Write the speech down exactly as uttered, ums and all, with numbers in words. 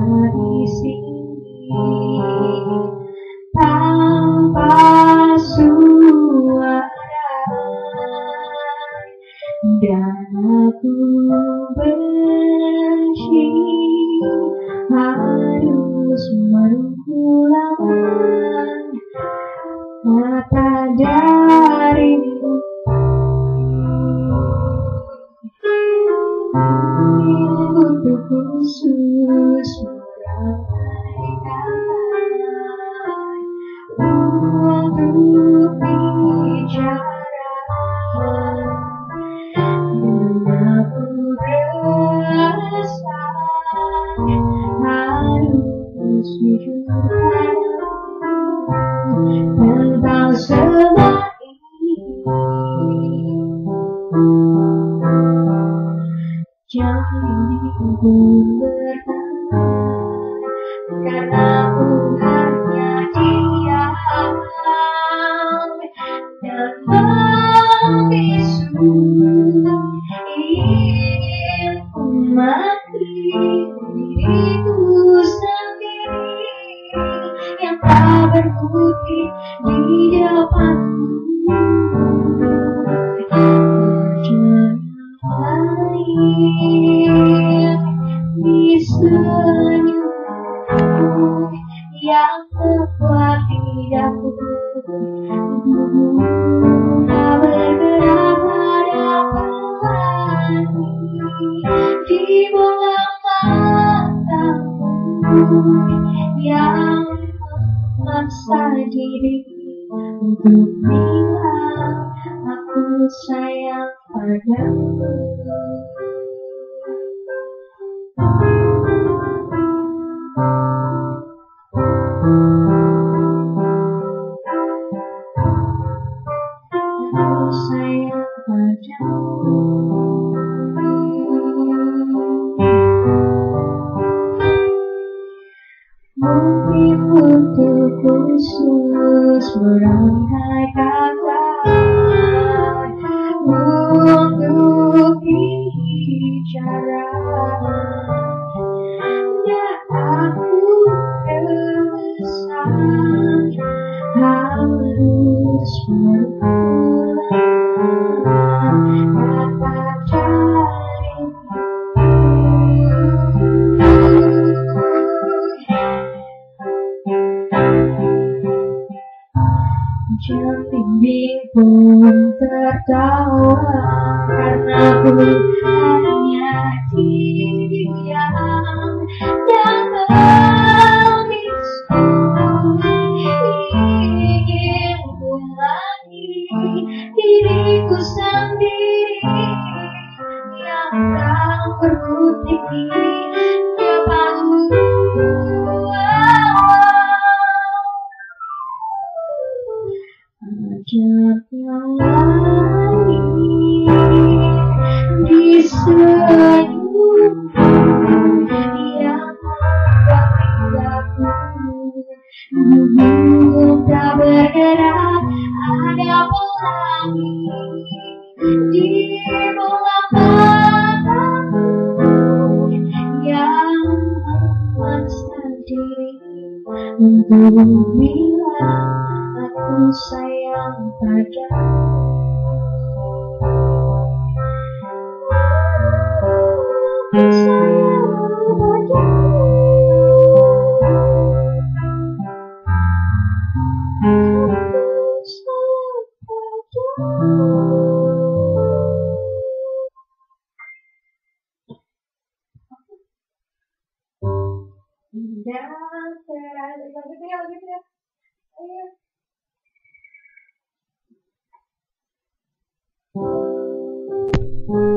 di sini tanpa suara, dan aku benci harus menunggu lama kata darimu. Untuk khusus merangkai untuk bicara, dan aku rasa harus jujur tentang semua ini. Jangan dipun bertahan, karena aku hanya diam dan membisu. Ingin ku mati diriku sendiri yang tak berbukti di depanmu. Di senyummu yang membuat lidahku tak bergerak pada pelangi. Di bola matamu yang memaksa diri untuk bilang aku sayang padamu. Aku sayang padamu. Mungkin untuk khusus merangkai kata untuk bicara, dan aku rasa harus mengulang kata darimu. Jangan bimbing pun tertawa, karena aku hanya diam dan membisu. Ingin ku mati diriku sendiri yang tak berbukti di depanmu. Ajak yang lain di senyummu yang membuat lidahku gugup tak bergerak. Ada pelangi di bola matamu yang memaksa diri untuk bilang aku sayang padamu. Aku sayang padamu. Aku sayang padamu. Indah terasa lagi tidak lagi tidak. Ayo.